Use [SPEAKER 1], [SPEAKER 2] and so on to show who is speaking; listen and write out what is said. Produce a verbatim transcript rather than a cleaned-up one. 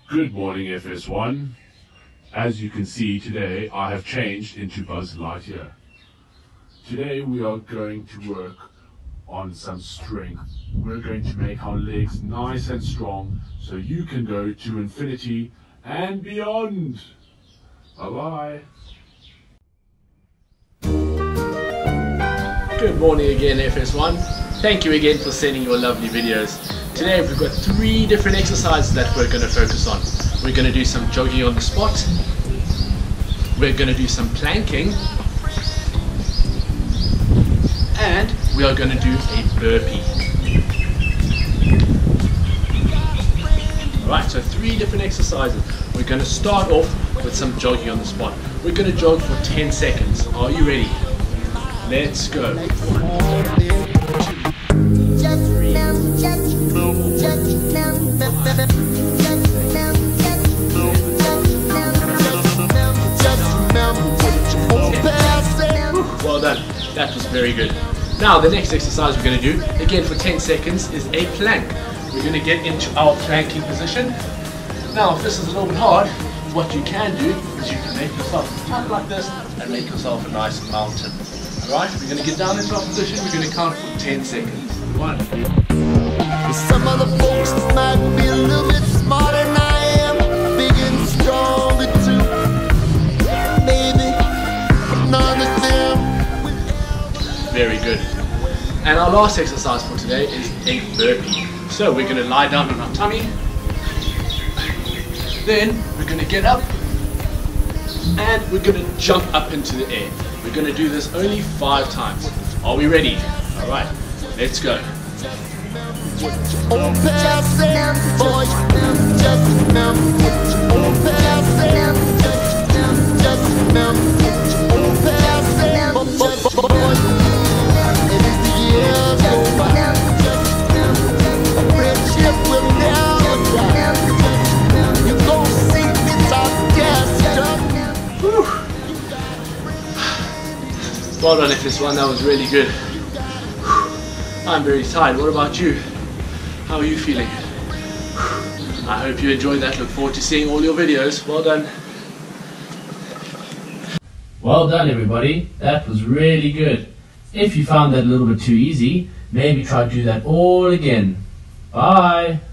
[SPEAKER 1] Good morning, F S one. As you can see today, I have changed into Buzz Lightyear. Today we are going to work on some strength. We're going to make our legs nice and strong so you can go to infinity and beyond. Bye-bye.
[SPEAKER 2] Good morning again, F S one. Thank you again for sending your lovely videos. Today we've got three different exercises that we're going to focus on. We're going to do some jogging on the spot. We're going to do some planking. And we are going to do a burpee. Alright, so three different exercises. We're going to start off with some jogging on the spot. We're going to jog for ten seconds. Are you ready? Let's go. Well done. That was very good. Now the next exercise we're going to do, again for ten seconds, is a plank. We're going to get into our planking position. Now if this is a little bit hard, what you can do is you can make yourself up like this and make yourself a nice mountain. Alright, we're going to get down into our position, we're going to count for ten seconds. One.
[SPEAKER 3] Some of the folks might be a little bit smarter than I am, big and stronger too. Maybe none of them.
[SPEAKER 2] Very good. And our last exercise for today is a burpee. So we're going to lie down on our tummy. Then we're going to get up and we're going to jump up into the air. We're going to do this only five times. Are we ready? Alright, let's go. Well done, F S one, that was really good. I'm very tired. What about you? How are you feeling? I hope you enjoyed that. Look forward to seeing all your videos. Well done. Well done, everybody. That was really good. If you found that a little bit too easy, maybe try to do that all again. Bye.